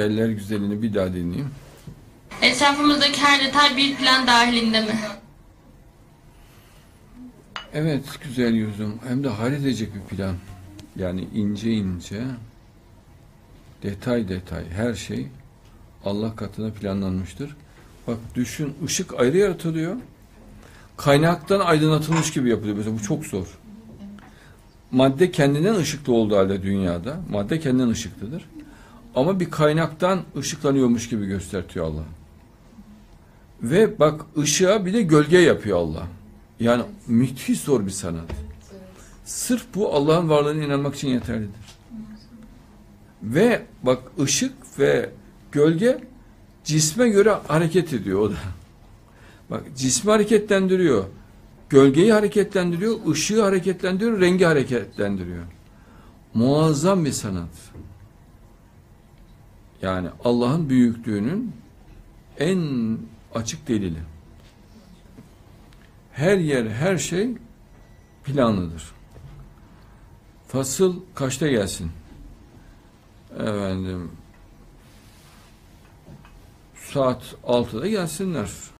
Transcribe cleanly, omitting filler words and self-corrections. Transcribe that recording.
Eller güzelini bir daha dinleyeyim. Etrafımızdaki her detay bir plan dahilinde mi? Evet güzel yüzüm. Hem de haritecek bir plan. Yani ince ince, detay detay her şey Allah katına planlanmıştır. Bak düşün, ışık ayrı yaratılıyor. Kaynaktan aydınlatılmış gibi yapılıyor. Mesela bu çok zor. Madde kendinden ışıklı olduğu halde dünyada, madde kendinden ışıklıdır. Ama bir kaynaktan ışıklanıyormuş gibi göstertiyor Allah. Ve bak ışığa bir de gölge yapıyor Allah. Yani müthiş zor bir sanat. Sırf bu Allah'ın varlığına inanmak için yeterlidir. Ve bak ışık ve gölge cisme göre hareket ediyor o da. Bak cismi hareketlendiriyor. Gölgeyi hareketlendiriyor, ışığı hareketlendiriyor, rengi hareketlendiriyor. Muazzam bir sanat. Yani Allah'ın büyüklüğünün en açık delili. Her yer, her şey planlıdır. Fasıl kaçta gelsin? Efendim, saat 6'da gelsinler.